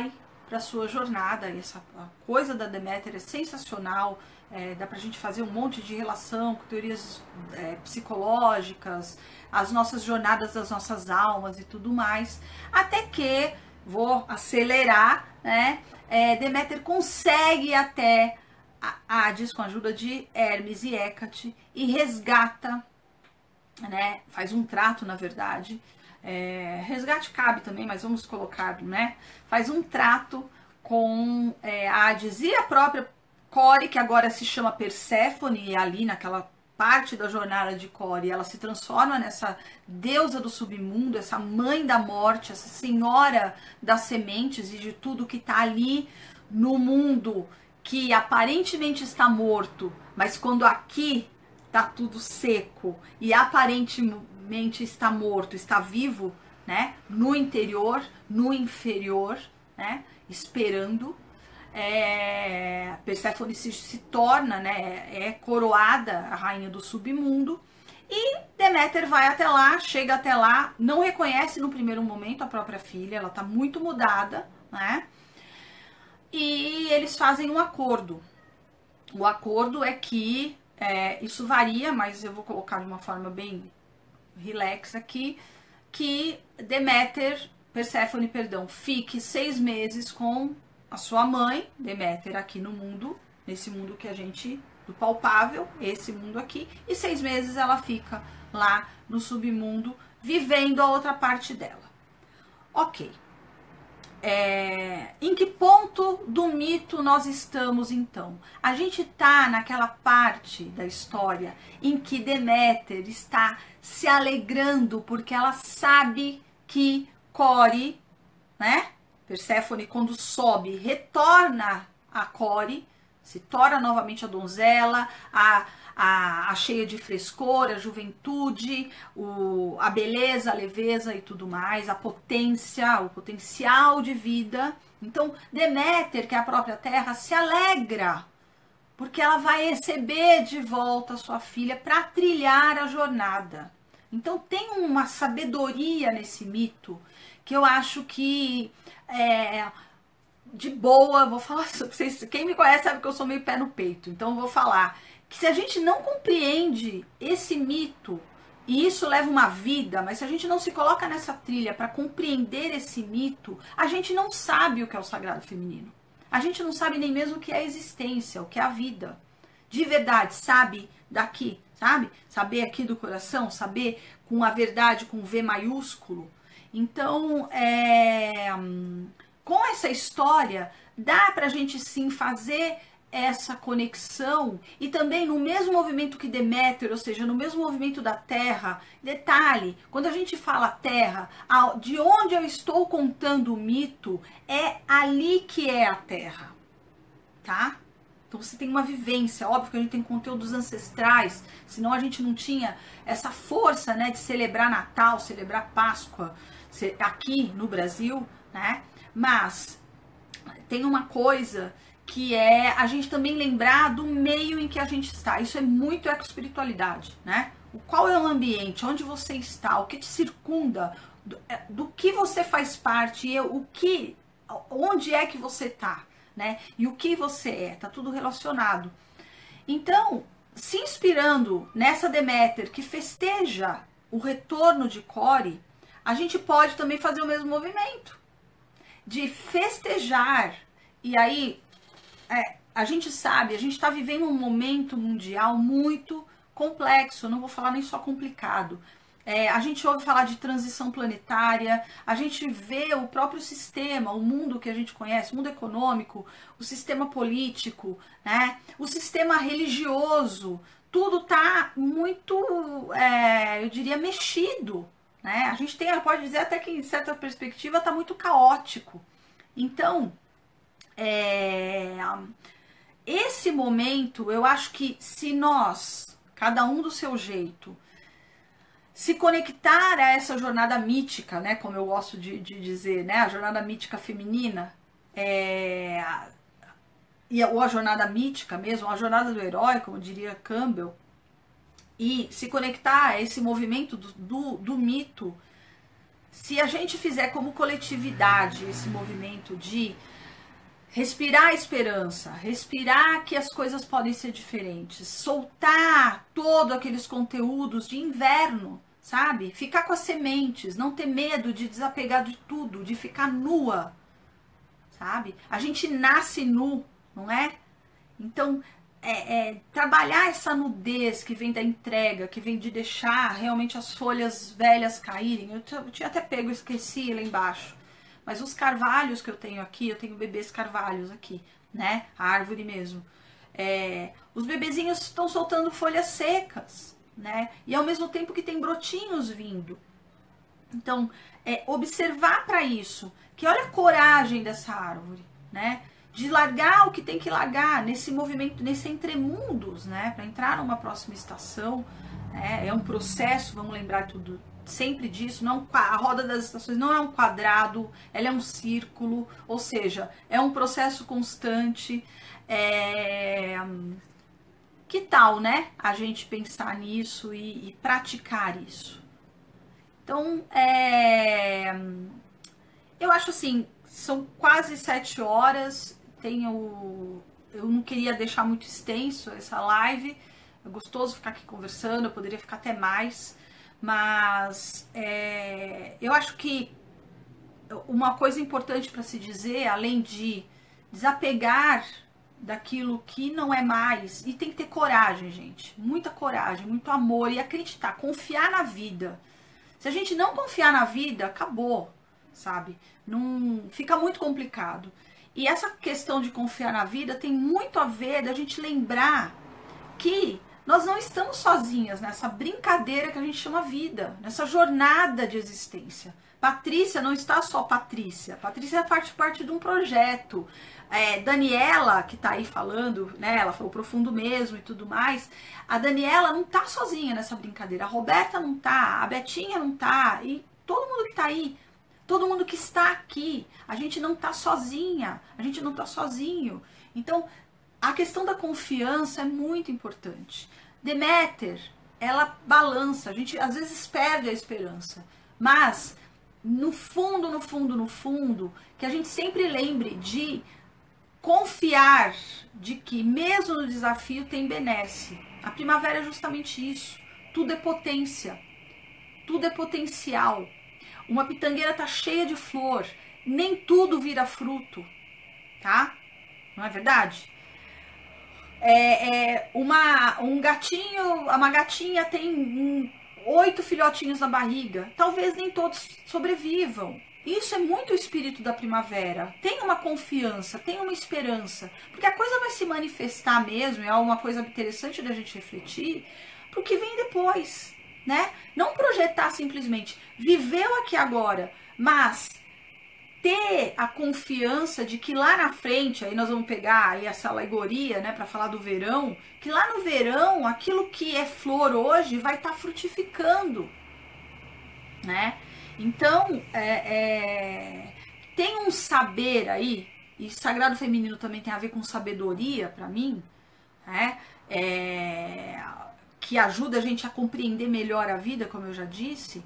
para sua jornada. E essa coisa da Deméter é sensacional. É, dá pra gente fazer um monte de relação com teorias é, psicológicas, as nossas jornadas das nossas almas e tudo mais, até que, vou acelerar, né, é, Deméter consegue até a Hades, com a ajuda de Hermes e Hécate, e resgata, né, faz um trato, na verdade, é, resgate cabe também, mas vamos colocar, né, faz um trato com é, Hades e a própria Core, que agora se chama Perséfone, e ali naquela parte da jornada de Core, ela se transforma nessa deusa do submundo, essa mãe da morte, essa senhora das sementes e de tudo que está ali no mundo que aparentemente está morto, mas quando aqui está tudo seco e aparentemente está morto, está vivo, né? No interior, no inferior, né? Esperando. É, Perséfone se, se torna, né, é coroada a rainha do submundo, e Deméter vai até lá, chega até lá, não reconhece no primeiro momento a própria filha, ela tá muito mudada, né, e eles fazem um acordo. O acordo é que, é, isso varia, mas eu vou colocar de uma forma bem relax aqui, que Deméter, Perséfone, perdão, fique seis meses com a sua mãe, Deméter, aqui no mundo, nesse mundo que a gente, do palpável, esse mundo aqui, e seis meses ela fica lá no submundo, vivendo a outra parte dela. Ok. É, em que ponto do mito nós estamos, então? A gente tá naquela parte da história em que Deméter está se alegrando porque ela sabe que Core, né? Perséfone, quando sobe, retorna a Core, se torna novamente a donzela, a, a, a cheia de frescor, a juventude, o, a beleza, a leveza e tudo mais, a potência, o potencial de vida. Então, Deméter, que é a própria terra, se alegra, porque ela vai receber de volta a sua filha para trilhar a jornada. Então, tem uma sabedoria nesse mito que eu acho que É, de boa, vou falar, vocês, quem me conhece sabe que eu sou meio pé no peito, então eu vou falar que se a gente não compreende esse mito, e isso leva uma vida, mas se a gente não se coloca nessa trilha para compreender esse mito, a gente não sabe o que é o sagrado feminino, a gente não sabe nem mesmo o que é a existência, o que é a vida, de verdade, sabe daqui, sabe? Saber aqui do coração, saber com a verdade, com V maiúsculo. Então, é, com essa história, dá pra gente sim fazer essa conexão e também no mesmo movimento que Deméter, ou seja, no mesmo movimento da Terra. Detalhe, quando a gente fala Terra, de onde eu estou contando o mito, é ali que é a Terra, tá? Então você tem uma vivência, óbvio que a gente tem conteúdos ancestrais, senão a gente não tinha essa força, né, de celebrar Natal, celebrar Páscoa, aqui no Brasil, né? Mas tem uma coisa que é a gente também lembrar do meio em que a gente está. Isso é muito ecoespiritualidade, né? O qual é o ambiente, onde você está, o que te circunda, do, do que você faz parte, e o que, onde é que você está, né? E o que você é, tá tudo relacionado. Então, se inspirando nessa Deméter que festeja o retorno de Core, a gente pode também fazer o mesmo movimento de festejar. E aí, é, a gente sabe, a gente está vivendo um momento mundial muito complexo, não vou falar nem só complicado. É, a gente ouve falar de transição planetária, a gente vê o próprio sistema, o mundo que a gente conhece, o mundo econômico, o sistema político, né, o sistema religioso, tudo está muito, é, eu diria, mexido. Né? A gente tem, pode dizer até que em certa perspectiva está muito caótico. Então, é, esse momento, eu acho que se nós, cada um do seu jeito, se conectar a essa jornada mítica, né, como eu gosto de, de dizer, né, a jornada mítica feminina, é, e a, ou a jornada mítica mesmo, a jornada do herói, como diria Campbell, e se conectar a esse movimento do, do, do mito, se a gente fizer como coletividade esse movimento de respirar a esperança, respirar que as coisas podem ser diferentes, soltar todos aqueles conteúdos de inverno, sabe? Ficar com as sementes, não ter medo de desapegar de tudo, de ficar nua, sabe? A gente nasce nu, não é? Então, é, é, trabalhar essa nudez que vem da entrega, que vem de deixar realmente as folhas velhas caírem. Eu, eu tinha até pego, esqueci lá embaixo. Mas os carvalhos que eu tenho aqui, eu tenho bebês carvalhos aqui, né? A árvore mesmo. É, os bebezinhos estão soltando folhas secas, né? E ao mesmo tempo que tem brotinhos vindo. Então, é, observar para isso, que olha a coragem dessa árvore, né? De largar o que tem que largar nesse movimento, nesse entremundos, né? Para entrar numa próxima estação, né? É um processo, vamos lembrar tudo sempre disso, não, a roda das estações não é um quadrado, ela é um círculo, ou seja, é um processo constante. É... Que tal, né? A gente pensar nisso e, e praticar isso. Então, é... eu acho assim, são quase sete horas, tenho... eu não queria deixar muito extenso essa live, é gostoso ficar aqui conversando, eu poderia ficar até mais, mas é... eu acho que uma coisa importante para se dizer, além de desapegar daquilo que não é mais, e tem que ter coragem, gente, muita coragem, muito amor e acreditar, confiar na vida. Se a gente não confiar na vida, acabou, sabe? Não, fica muito complicado. E essa questão de confiar na vida tem muito a ver da gente lembrar que nós não estamos sozinhas nessa brincadeira que a gente chama vida, nessa jornada de existência. Patrícia não está só Patrícia. Patrícia faz parte de um projeto. É, Daniela, que está aí falando, né? Ela falou profundo mesmo e tudo mais. A Daniela não está sozinha nessa brincadeira. A Roberta não está, a Betinha não está. E todo mundo que está aí, todo mundo que está aqui, a gente não está sozinha. A gente não está sozinho. Então, a questão da confiança é muito importante. Deméter, ela balança. A gente às vezes perde a esperança. Mas no fundo, no fundo, no fundo, que a gente sempre lembre de confiar de que mesmo no desafio tem benesse. A primavera é justamente isso. Tudo é potência. Tudo é potencial. Uma pitangueira tá cheia de flor. Nem tudo vira fruto. Tá? Não é verdade? É, é uma, um gatinho, uma gatinha tem um, oito filhotinhos na barriga. Talvez nem todos sobrevivam. Isso é muito o espírito da primavera. Tem uma confiança, tem uma esperança. Porque a coisa vai se manifestar mesmo, é uma coisa interessante da gente refletir, pro que vem depois, né? Não projetar simplesmente, viveu aqui agora, mas ter a confiança de que lá na frente, aí nós vamos pegar aí essa alegoria, né, para falar do verão, que lá no verão, aquilo que é flor hoje vai estar tá frutificando, né? Então, é, é, tem um saber aí, e Sagrado Feminino também tem a ver com sabedoria para mim, né? É, que ajuda a gente a compreender melhor a vida, como eu já disse,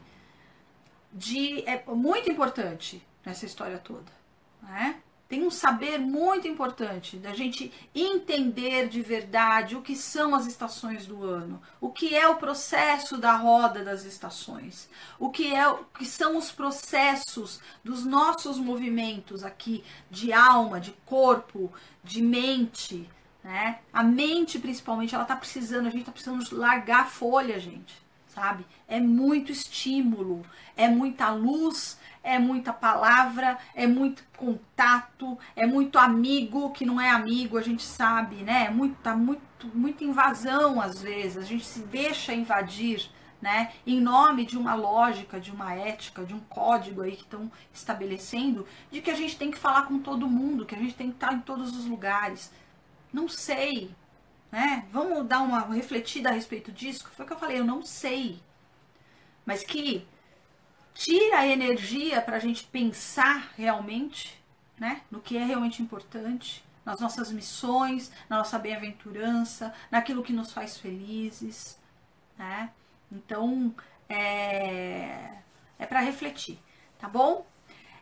de, é muito importante nessa história toda, né? Tem um saber muito importante da gente entender de verdade o que são as estações do ano, o que é o processo da roda das estações, o que, é, o que são os processos dos nossos movimentos aqui de alma, de corpo, de mente, né? A mente principalmente, ela tá precisando, a gente tá precisando largar a folha, gente, sabe? É muito estímulo, é muita luz, é muita palavra, é muito contato, é muito amigo que não é amigo, a gente sabe, né? É muita, muito, muita invasão às vezes, a gente se deixa invadir, né? Em nome de uma lógica, de uma ética, de um código aí que estão estabelecendo, de que a gente tem que falar com todo mundo, que a gente tem que estar em todos os lugares. Não sei, né? Vamos dar uma refletida a respeito disso, que foi o que eu falei, eu não sei. Mas que tira a energia para a gente pensar realmente, né, no que é realmente importante, nas nossas missões, na nossa bem-aventurança, naquilo que nos faz felizes, né? Então, é, é para refletir, tá bom?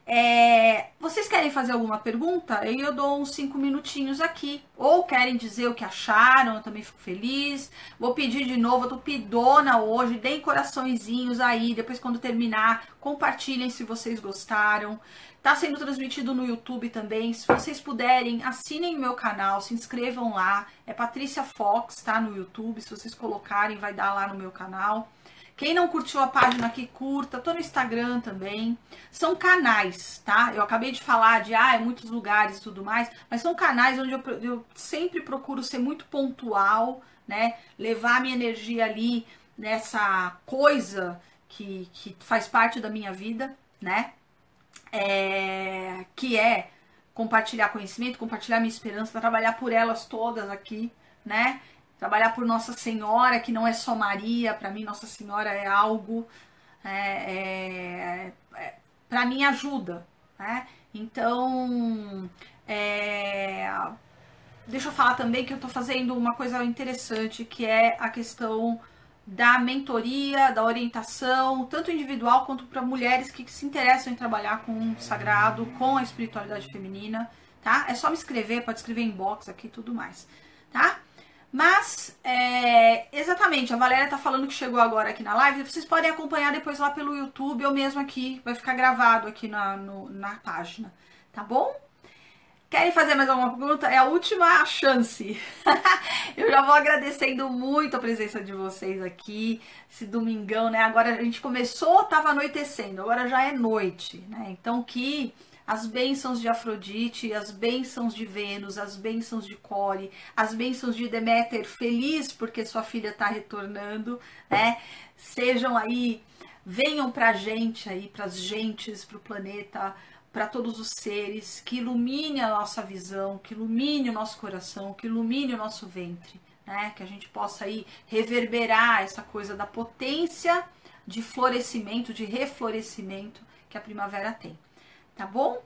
É, vocês querem fazer alguma pergunta? Aí eu dou uns cinco minutinhos aqui. Ou querem dizer o que acharam, eu também fico feliz. Vou pedir de novo, eu tô pidona hoje. Deem coraçõezinhos aí, depois quando terminar, compartilhem se vocês gostaram. Tá sendo transmitido no YouTube também. Se vocês puderem, assinem o meu canal, se inscrevam lá. É Patrícia Fox, tá? No YouTube. Se vocês colocarem, vai dar lá no meu canal. Quem não curtiu a página aqui, curta. Tô no Instagram também. São canais, tá? Eu acabei de falar de ah, muitos lugares e tudo mais, mas são canais onde eu, eu sempre procuro ser muito pontual, né? Levar minha energia ali nessa coisa que, que faz parte da minha vida, né? É, que é compartilhar conhecimento, compartilhar minha esperança, trabalhar por elas todas aqui, né? Trabalhar por Nossa Senhora, que não é só Maria, para mim Nossa Senhora é algo, é, é, é, para mim ajuda, né? Então, é, deixa eu falar também que eu tô fazendo uma coisa interessante, que é a questão da mentoria, da orientação, tanto individual quanto para mulheres que se interessam em trabalhar com o sagrado, com a espiritualidade feminina, tá? É só me escrever, pode escrever inbox aqui e tudo mais, tá? Mas, é, exatamente, a Valéria tá falando que chegou agora aqui na live, vocês podem acompanhar depois lá pelo YouTube ou mesmo aqui, vai ficar gravado aqui na, no, na página, tá bom? Querem fazer mais alguma pergunta? É a última chance. Eu já vou agradecendo muito a presença de vocês aqui, esse domingão, né? Agora a gente começou, tava anoitecendo, agora já é noite, né? Então que as bênçãos de Afrodite, as bênçãos de Vênus, as bênçãos de Core, as bênçãos de Deméter, feliz porque sua filha tá retornando, né? Sejam aí, venham pra gente aí, pras gentes, pro planeta, para todos os seres, que ilumine a nossa visão, que ilumine o nosso coração, que ilumine o nosso ventre, né? Que a gente possa aí reverberar essa coisa da potência de florescimento, de reflorescimento que a primavera tem, tá bom?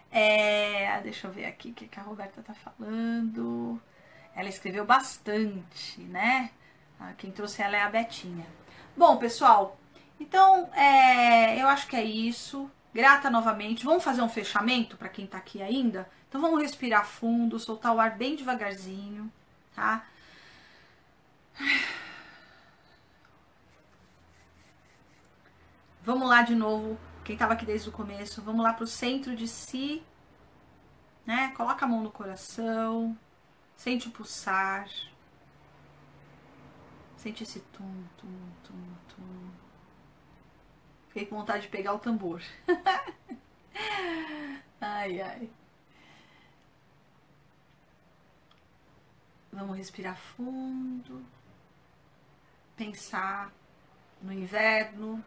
É, deixa eu ver aqui o que a Roberta tá falando. Ela escreveu bastante, né? Quem trouxe ela é a Betinha. Bom, pessoal, então é, eu acho que é isso. Grata novamente. Vamos fazer um fechamento para quem tá aqui ainda? Então vamos respirar fundo, soltar o ar bem devagarzinho, tá? Vamos lá de novo. Quem tava aqui desde o começo, vamos lá pro centro de si, né? Coloca a mão no coração, sente o pulsar. Sente esse tum, tum, tum, tum. Fiquei com vontade de pegar o tambor. Ai, ai. Vamos respirar fundo. Pensar no inverno.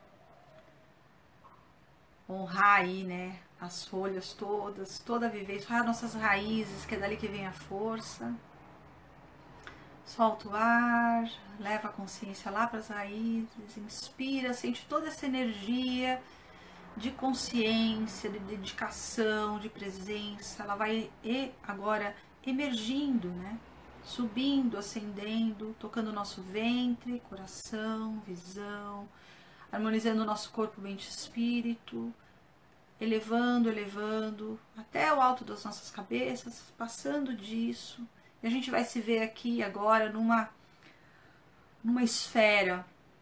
Honrar aí, né? As folhas todas, toda a vivência. Honrar nossas raízes, que é dali que vem a força. Solta o ar, leva a consciência lá para as raízes, inspira, sente toda essa energia de consciência, de dedicação, de presença. Ela vai agora emergindo, né? Subindo, ascendendo, tocando o nosso ventre, coração, visão, harmonizando o nosso corpo, mente e espírito, elevando, elevando, até o alto das nossas cabeças, passando disso. E a gente vai se ver aqui agora numa, numa esfera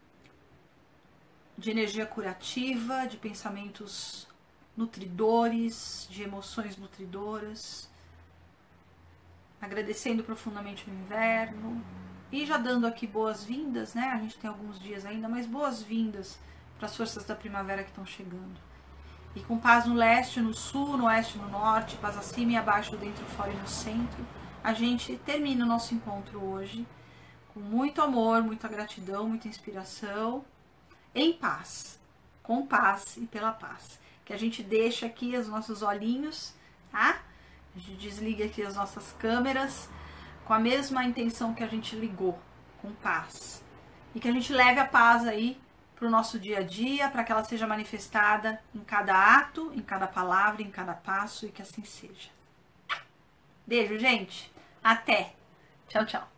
de energia curativa, de pensamentos nutridores, de emoções nutridoras, agradecendo profundamente o inverno e já dando aqui boas-vindas, né? A gente tem alguns dias ainda, mas boas-vindas para as forças da primavera que estão chegando. E com paz no leste, no sul, no oeste, no norte, paz acima e abaixo, dentro, fora e no centro, a gente termina o nosso encontro hoje com muito amor, muita gratidão, muita inspiração, em paz, com paz e pela paz. Que a gente deixa aqui os nossos olhinhos, tá? A gente desliga aqui as nossas câmeras com a mesma intenção que a gente ligou, com paz. E que a gente leve a paz aí para o nosso dia a dia, para que ela seja manifestada em cada ato, em cada palavra, em cada passo, e que assim seja. Beijo, gente! Até! Tchau, tchau!